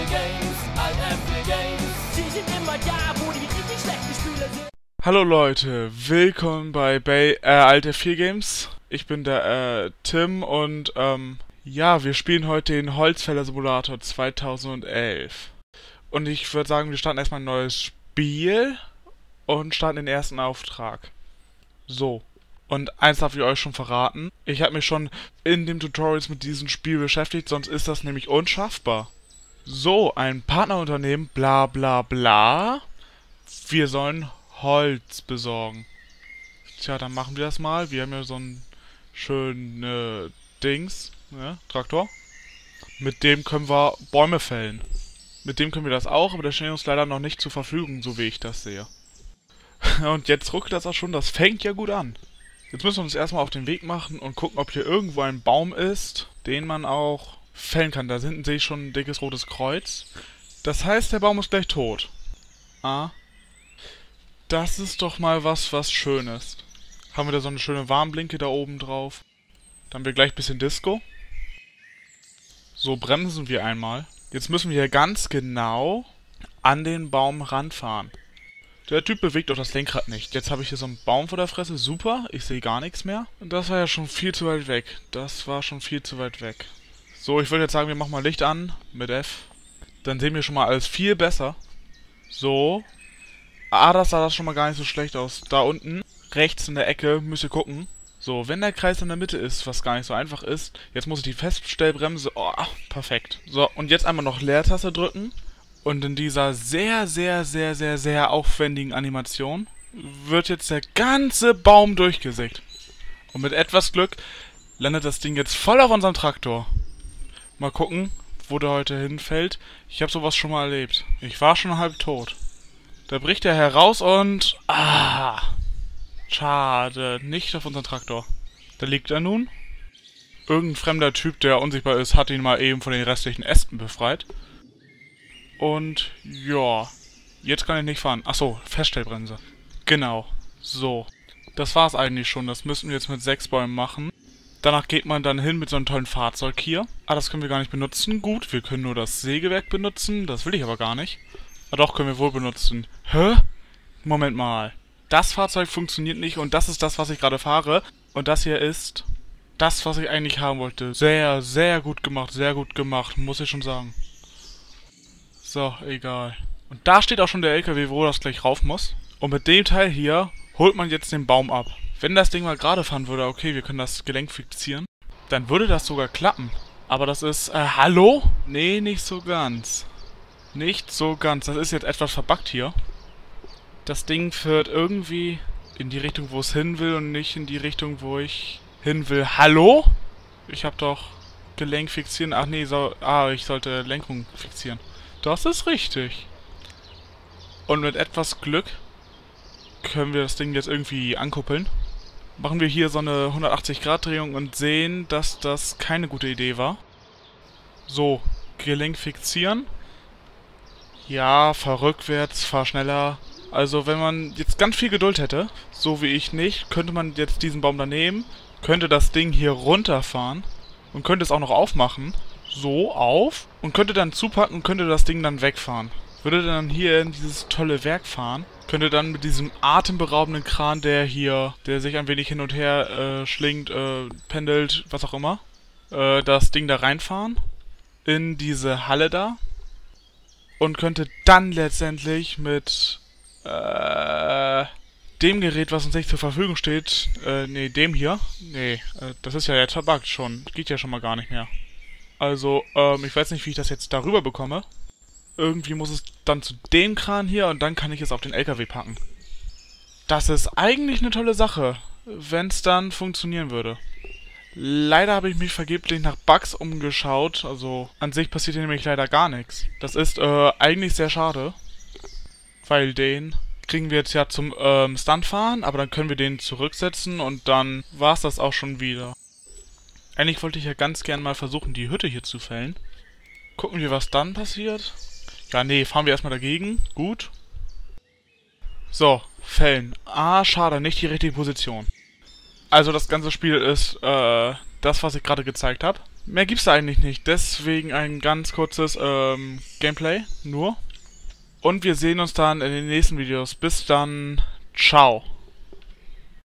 Sie sind immer da, wo die richtig schlechten Spiele sind. Hallo Leute, willkommen bei Alt F4 Games. Ich bin der Tim und ja, wir spielen heute den Holzfäller Simulator 2011. Und ich würde sagen, wir starten erstmal ein neues Spiel und starten den ersten Auftrag. So. Und eins darf ich euch schon verraten. Ich habe mich schon in den Tutorials mit diesem Spiel beschäftigt, sonst ist das nämlich unschaffbar. So, ein Partnerunternehmen, bla bla bla. Wir sollen Holz besorgen. Tja, dann machen wir das mal. Wir haben ja so einen schönen Dings, ne, Traktor. Mit dem können wir Bäume fällen. Mit dem können wir das auch, aber der steht uns leider noch nicht zur Verfügung, so wie ich das sehe. Und jetzt ruckelt das auch schon, das fängt ja gut an. Jetzt müssen wir uns erstmal auf den Weg machen und gucken, ob hier irgendwo ein Baum ist, den man auch fällen kann. Da hinten sehe ich schon ein dickes rotes Kreuz. Das heißt, der Baum ist gleich tot. Ah. Das ist doch mal was Schönes. Haben wir da so eine schöne Warnblinke da oben drauf. Dann haben wir gleich ein bisschen Disco. So, bremsen wir einmal. Jetzt müssen wir hier ganz genau an den Baum ranfahren. Der Typ bewegt doch das Lenkrad nicht. Jetzt habe ich hier so einen Baum vor der Fresse. Super, ich sehe gar nichts mehr. Und das war ja schon viel zu weit weg. Das war schon viel zu weit weg. So, ich würde jetzt sagen, wir machen mal Licht an mit F. Dann sehen wir schon mal alles viel besser. So. Ah, das sah das schon mal gar nicht so schlecht aus. Da unten, rechts in der Ecke, müsst ihr gucken. So, wenn der Kreis in der Mitte ist, was gar nicht so einfach ist, jetzt muss ich die Feststellbremse... Oh, perfekt. So, und jetzt einmal noch Leertaste drücken. Und in dieser sehr aufwendigen Animation wird jetzt der ganze Baum durchgesägt. Und mit etwas Glück landet das Ding jetzt voll auf unserem Traktor. Mal gucken, wo der heute hinfällt. Ich habe sowas schon mal erlebt. Ich war schon halb tot. Da bricht er heraus und... Ah! Schade, nicht auf unseren Traktor. Da liegt er nun. Irgendein fremder Typ, der unsichtbar ist, hat ihn mal eben von den restlichen Ästen befreit. Und ja, jetzt kann ich nicht fahren. Achso, Feststellbremse. Genau, so. Das war's eigentlich schon. Das müssen wir jetzt mit 6 Bäumen machen. Danach geht man dann hin mit so einem tollen Fahrzeug hier. Ah, das können wir gar nicht benutzen. Gut, wir können nur das Sägewerk benutzen. Das will ich aber gar nicht. Ah doch, können wir wohl benutzen. Hä? Moment mal. Das Fahrzeug funktioniert nicht und das ist das, was ich gerade fahre. Und das hier ist das, was ich eigentlich haben wollte. Sehr gut gemacht, muss ich schon sagen. So, egal. Und da steht auch schon der LKW, wo das gleich rauf muss. Und mit dem Teil hier holt man jetzt den Baum ab. Wenn das Ding mal gerade fahren würde, okay, wir können das Gelenk fixieren, dann würde das sogar klappen. Aber das ist, hallo? Nee, nicht so ganz. Nicht so ganz. Das ist jetzt etwas verbuggt hier. Das Ding führt irgendwie in die Richtung, wo es hin will und nicht in die Richtung, wo ich hin will. Hallo? Ich hab doch Gelenk fixieren. Ach nee, ich sollte Lenkung fixieren. Das ist richtig. Und mit etwas Glück können wir das Ding jetzt irgendwie ankuppeln. Machen wir hier so eine 180-Grad-Drehung und sehen, dass das keine gute Idee war. So, Gelenk fixieren. Ja, fahr rückwärts, fahr schneller. Also wenn man jetzt ganz viel Geduld hätte, so wie ich nicht, könnte man jetzt diesen Baum da nehmen, könnte das Ding hier runterfahren und könnte es auch noch aufmachen. So, auf. Und könnte dann zupacken und könnte das Ding dann wegfahren. Würde dann hier in dieses tolle Werk fahren. Könnte dann mit diesem atemberaubenden Kran, der sich ein wenig hin und her schlingt, pendelt, was auch immer, das Ding da reinfahren. In diese Halle da. Und könnte dann letztendlich mit dem Gerät, was uns nicht zur Verfügung steht, dem hier. Das ist ja jetzt verbuggt schon. Geht ja schon mal gar nicht mehr. Also, ich weiß nicht, wie ich das jetzt darüber bekomme. Irgendwie muss es dann zu dem Kran hier und dann kann ich es auf den LKW packen. Das ist eigentlich eine tolle Sache, wenn es dann funktionieren würde. Leider habe ich mich vergeblich nach Bugs umgeschaut. Also, an sich passiert hier nämlich leider gar nichts. Das ist eigentlich sehr schade. Weil den kriegen wir jetzt ja zum Stuntfahren, aber dann können wir den zurücksetzen und dann war es das auch schon wieder. Eigentlich wollte ich ja ganz gern mal versuchen, die Hütte hier zu fällen. Gucken wir, was dann passiert. Ja, nee, fahren wir erstmal dagegen. Gut. So, fällen. Ah, schade, nicht die richtige Position. Also das ganze Spiel ist das, was ich gerade gezeigt habe. Mehr gibt's da eigentlich nicht, deswegen ein ganz kurzes Gameplay nur. Und wir sehen uns dann in den nächsten Videos. Bis dann, ciao.